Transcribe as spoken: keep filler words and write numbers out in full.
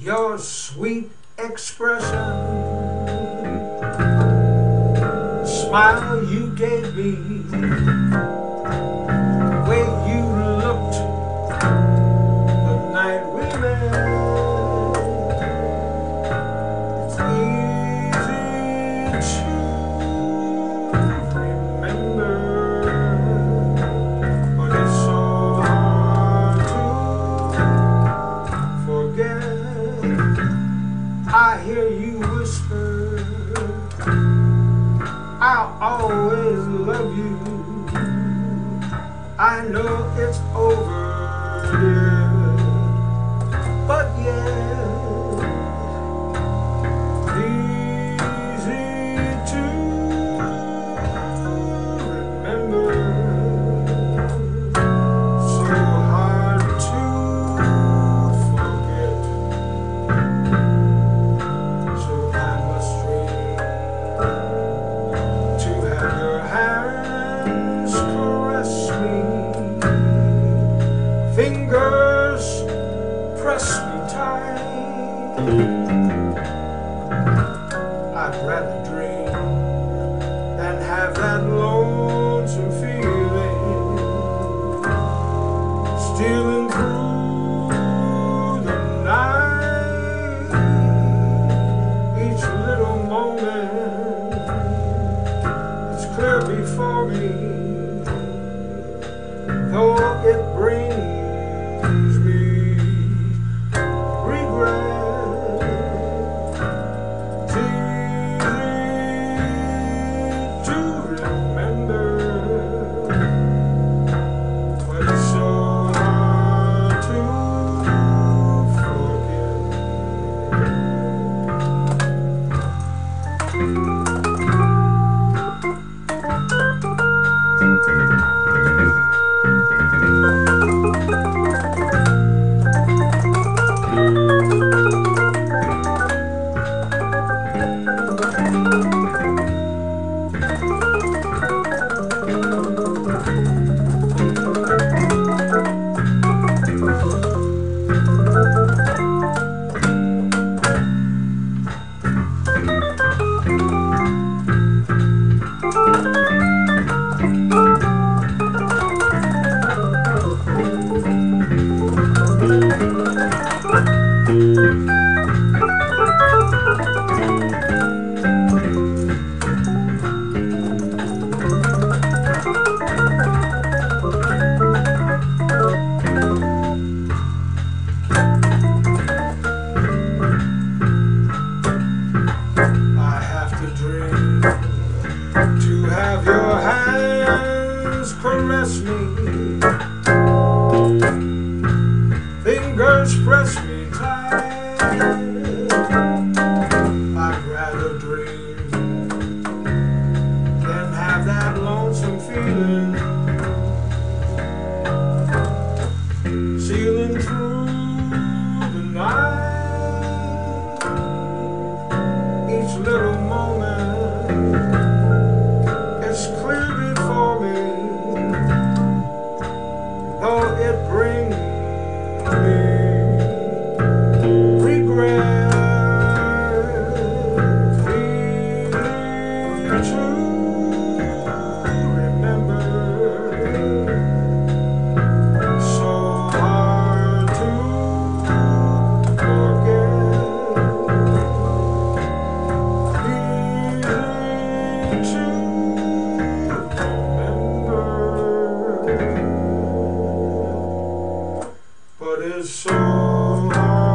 your sweet expression, the smile you gave me, the way you looked the night we met. It's easy to remember, but it's so hard to forget. I hear you whisper, I'll always love you. I know it's over, yeah, but yeah, easy to remember, so hard to forget. So I must dream to have your hands caress me, fingers press me tight. I'd rather dream than have that lonesome feeling stealing through the night. Each little moment is clear before me, though it brings me regret. It's easy to remember, but it's so hard to to have your hands caress me, fingers press me tight. I'd rather dream than have that lonesome feeling sealing through the night. Each little moment is clear before me, though it brings me regret. Easy to remember, so hard to forget. Easy to remember, but it's so hard.